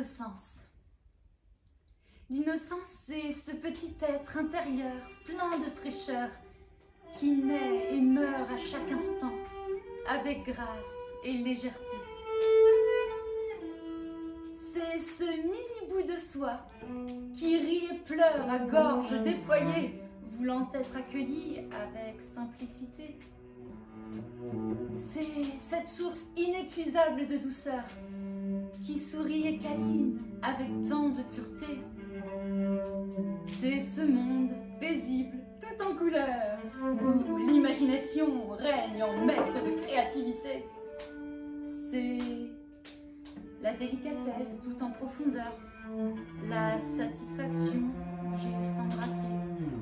l'innocence. L'innocence, c'est ce petit être intérieur, plein de fraîcheur, qui naît et meurt à chaque instant, avec grâce et légèreté. C'est ce mini-bout de soi qui rit et pleure à gorge déployée, voulant être accueilli avec simplicité. C'est cette source inépuisable de douceur qui sourit et câline avec tant de pureté. C'est ce monde paisible, tout en couleurs, où l'imagination règne en maître de créativité. C'est la délicatesse tout en profondeur, la satisfaction juste embrassée.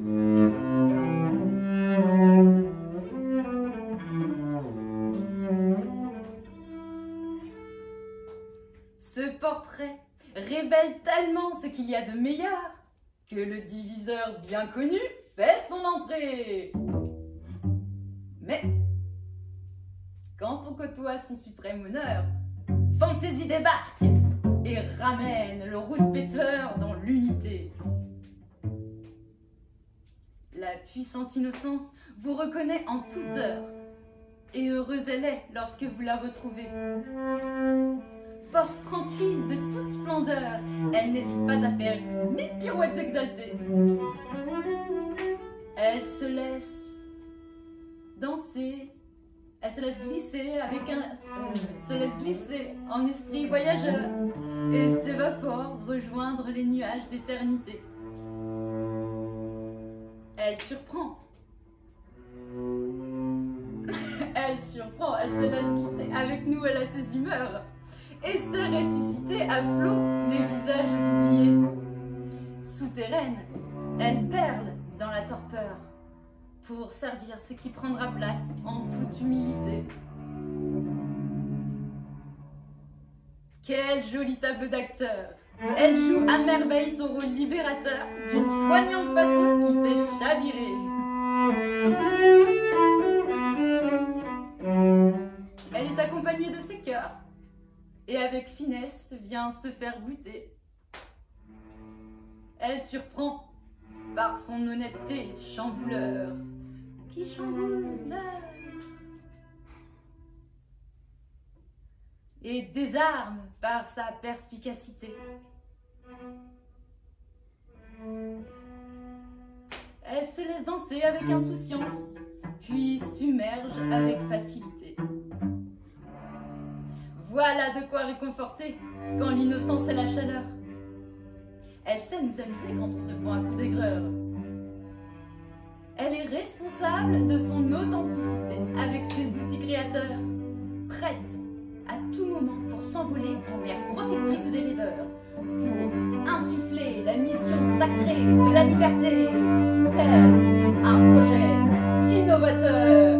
Ce portrait révèle tellement ce qu'il y a de meilleur que le diviseur bien connu fait son entrée. Mais quand on côtoie son suprême honneur, Fantaisie débarque et ramène le rouspéteur dans l'unité. La puissante innocence vous reconnaît en toute heure, et heureuse elle est lorsque vous la retrouvez. Force tranquille de toute splendeur, elle n'hésite pas à faire 1000 pirouettes exaltées. Elle se laisse danser, elle se laisse glisser en esprit voyageur et s'évapore rejoindre les nuages d'éternité. Elle surprend. Elle surprend, elle se laisse glisser. Avec nous, elle a ses humeurs et sait ressusciter à flot les visages oubliés. Souterraine, elle perle dans la torpeur pour servir ce qui prendra place en toute humilité. Quel joli tableau d'acteur! Elle joue à merveille son rôle libérateur d'une poignante façon qui fait chavirer. Elle est accompagnée de ses cœurs et avec finesse vient se faire goûter. Elle surprend par son honnêteté chambouleur qui chamboule l'air et désarme par sa perspicacité. Elle se laisse danser avec insouciance, puis submerge avec facilité. Voilà de quoi réconforter quand l'innocence est la chaleur. Elle sait nous amuser quand on se prend un coup d'aigreur. Elle est responsable de son authenticité avec ses outils créateurs, prête à tout moment pour s'envoler en mère protectrice des rêveurs, pour insuffler la mission sacrée de la liberté, tel un projet innovateur.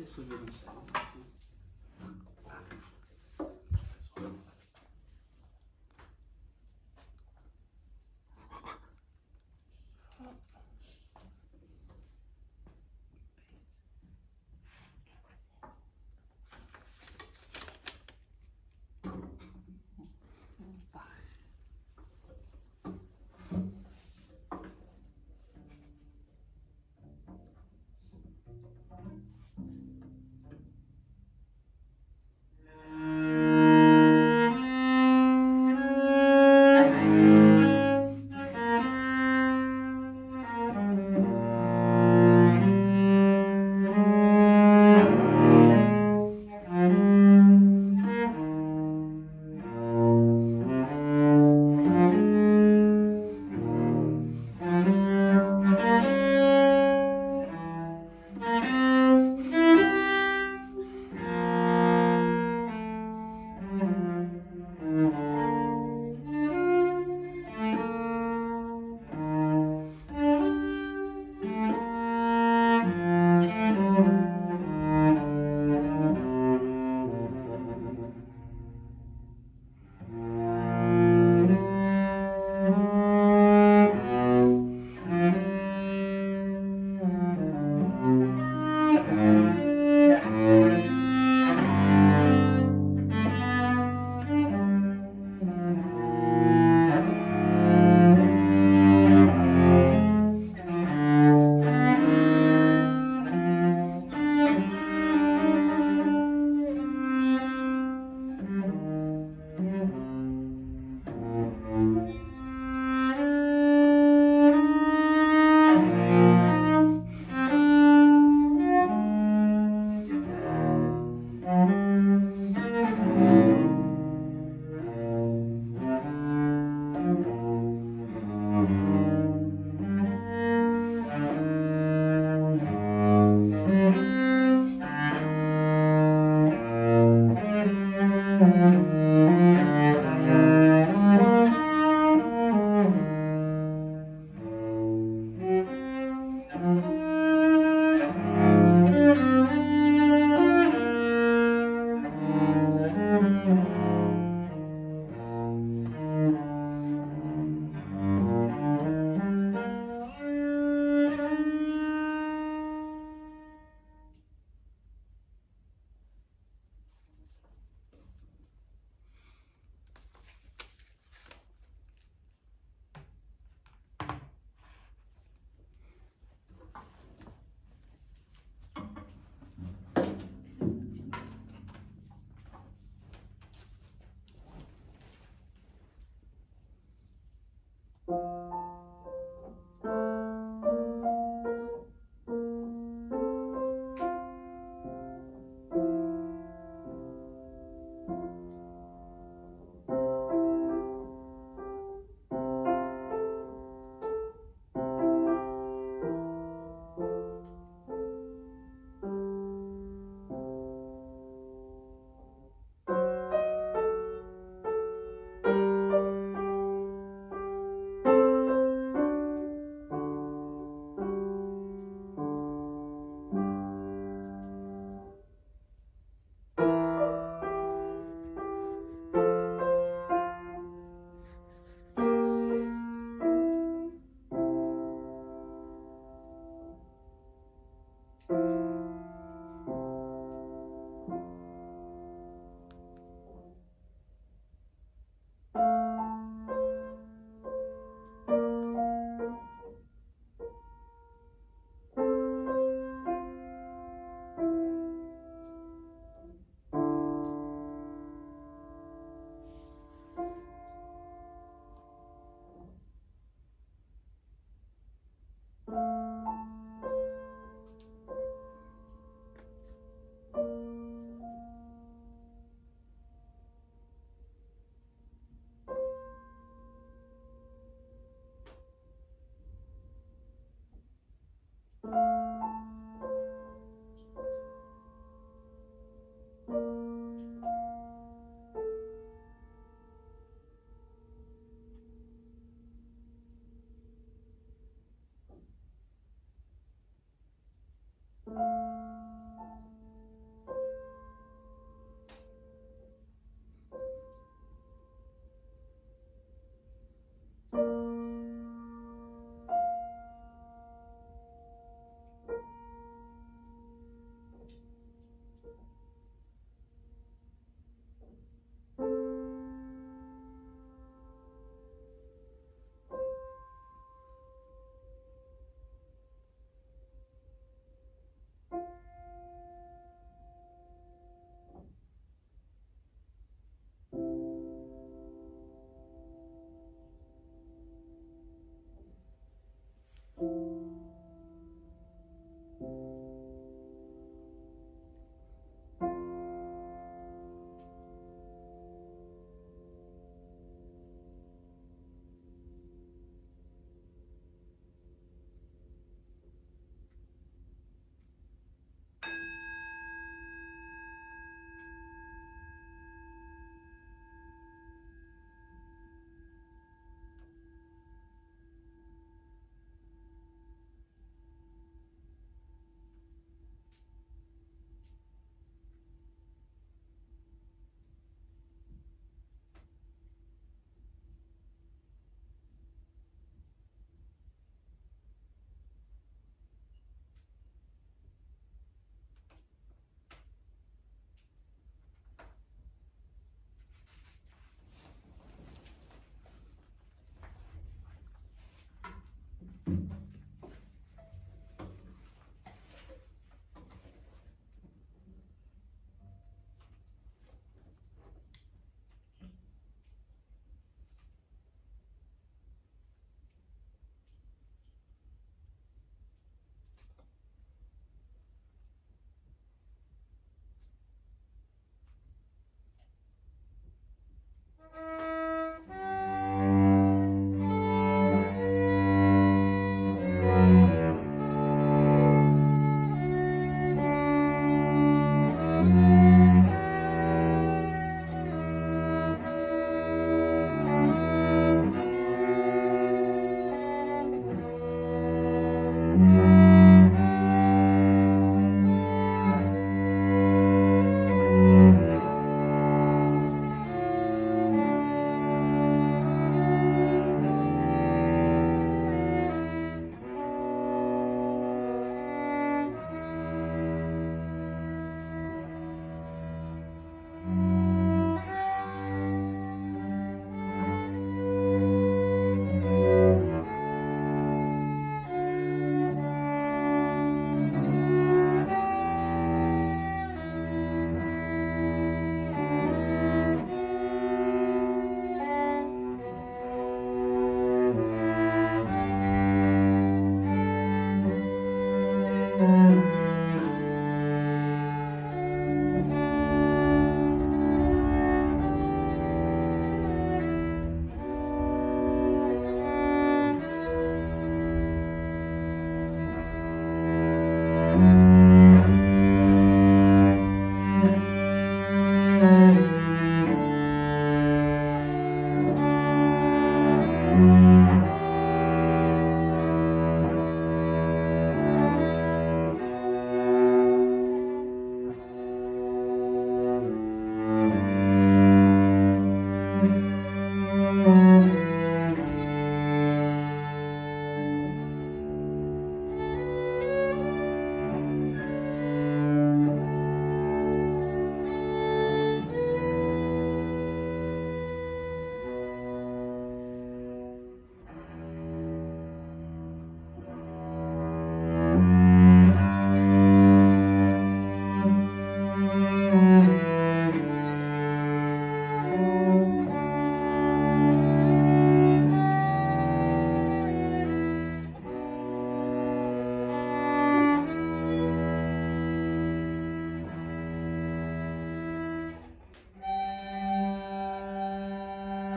pièce au violoncelle ici.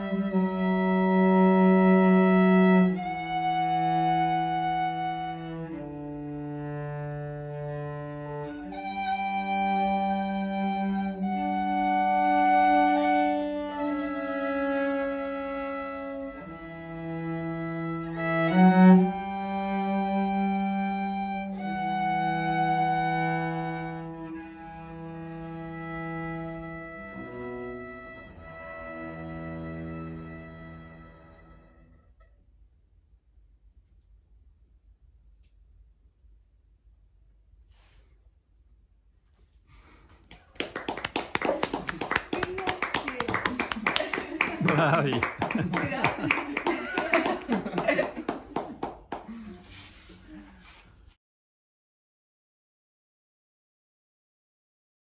Ah oui. Voilà.